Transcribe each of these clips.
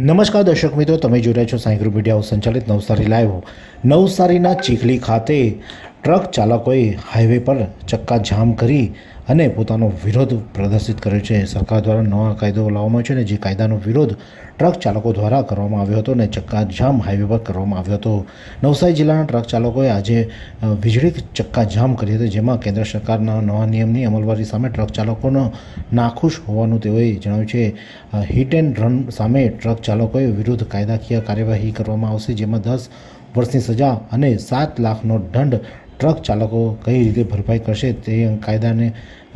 નમસ્કાર દર્શક મિત્રો, તમે જોઈ રહ્યા છો સાઈ ગ્રુપ મીડિયા સંચાલિત નવસારી લાઈવ। નવસારીના ચીખલી ખાતે ટ્રક ચાલકોએ હાઈવે પર ચક્કાજામ કરી અને પોતાનો વિરોધ પ્રદર્શિત કર્યો છે। સરકાર દ્વારા નવા કાયદો લાવવામાં આવ્યો છે અને જે કાયદાનો વિરોધ ટ્રક ચાલકો દ્વારા કરવામાં આવ્યો હતો અને ચક્કાજામ હાઈવે પર કરવામાં આવ્યો હતો। નવસારી જિલ્લાના ટ્રક ચાલકોએ આજે વીજળી ચક્કાજામ કરી હતી, જેમાં કેન્દ્ર સરકારના નવા નિયમની અમલવારી સામે ટ્રક ચાલકોનો નાખુશ હોવાનું તેઓએ જણાવ્યું છે। હિટ એન્ડ રન સામે ટ્રક ચાલકોએ વિરુદ્ધ કાયદાકીય કાર્યવાહી કરવામાં આવશે, જેમાં 10 વર્ષની સજા અને 7 લાખનો દંડ ટ્રક ચાલકો કઈ રીતે ભરપાઈ કરશે તે કાયદાને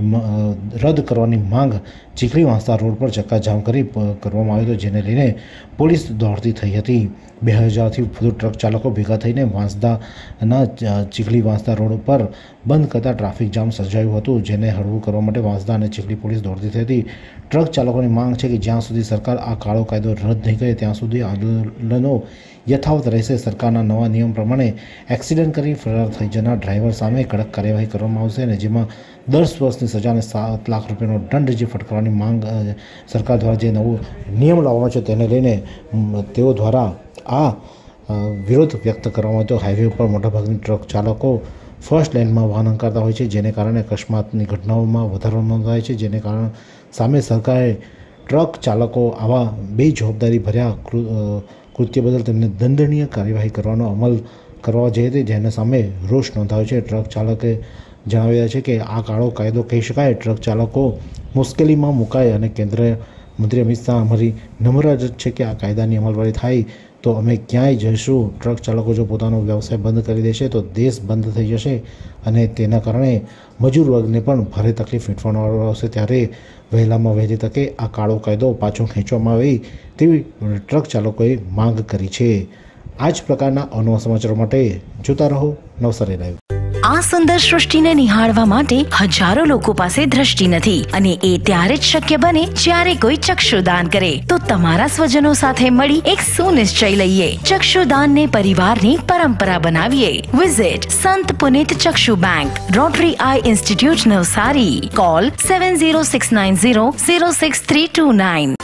રદ કરવાની માંગ ચીખલી વાંસદા રોડ પર ચક્કાજામ કરી કરવામાં આવ્યો હતો, જેને લઈને પોલીસ દોડતી થઈ હતી। 2000થી વધુ ટ્રક ચાલકો ભેગા થઈને વાંસદાના ચીખલી વાંસદા રોડ પર બંધ કરતા ટ્રાફિક જામ સર્જાયું હતું, જેને હળવું કરવા માટે વાંસદા અને ચીખલી પોલીસ દોડતી થઈ હતી। ટ્રક ચાલકોની માંગ છે કે જ્યાં સુધી સરકાર આ કાળો કાયદો રદ નહીં કરે ત્યાં સુધી આંદોલનો યથાવત રહેશે। સરકારના નવા નિયમ પ્રમાણે એક્સિડન્ટ કરી ફરાર થઈ જનાર ડ્રાઈવર સામે કડક કાર્યવાહી કરવામાં આવશે અને જેમાં 10 વર્ષની સજા અને 7 લાખ રૂપિયાનો દંડ જે ફટકારવાની માંગ સરકાર દ્વારા જે નવો નિયમ લાવવામાં છે તેને લઈને તેઓ દ્વારા આ વિરોધ વ્યક્ત કરવામાં આવ્યો। હાઈવે ઉપર મોટાભાગની ટ્રક ચાલકો ફર્સ્ટ લેનમાં વાહન હંકારતા હોય છે, જેને કારણે અકસ્માતની ઘટનાઓમાં વધારો નોંધાય છે, જેને કારણે સામે સરકારે ટ્રક ચાલકો આવા બેજવાબદારી ભર્યા કૃત્ય બદલ તેમને દંડનીય કાર્યવાહી કરવાનો અમલ કરવા જઈ હતી, જેના સામે રોષ નોંધાયો છે। ટ્રક ચાલકે જણાવ્યા છે કે આ કાળો કાયદો કહી શકાય। ટ્રક ચાલકો મુશ્કેલીમાં મુકાય અને કેન્દ્રીય મંત્રી અમિત શાહ અમારી નમ્ર અરજ છે કે આ કાયદાની અમલવારી થાય તો અમે ક્યાંય જઈશું। ટ્રક ચાલકો જો પોતાનો વ્યવસાય બંધ કરી દેશે તો દેશ બંધ થઈ જશે અને તેના કારણે મજૂર વર્ગને પણ ભારે તકલીફ વેઠવાનો આવશે। ત્યારે વહેલામાં વહેલી તકે આ કાળો કાયદો પાછો ખેંચવામાં આવે તેવી ટ્રક ચાલકોએ માંગ કરી છે। આ જ પ્રકારના અનવા સમાચારો માટે જોતા રહો નવસારી લાઈવ। આ સુંદર સૃષ્ટિને નિહાળવા માટે હજારો લોકો પાસે દ્રષ્ટિ નથી અને એ ત્યારે જ શક્ય બને જ્યારે કોઈ ચક્ષુદાન કરે। તો તમારા સ્વજનો સાથે મળી એક સુનિશ્ચય લઈએ, ચક્ષુદાનને પરિવારની પરંપરા બનાવીએ। Visit Sant Punit Chakshu bank, rotary eye institute Navsari. Call 7069006329।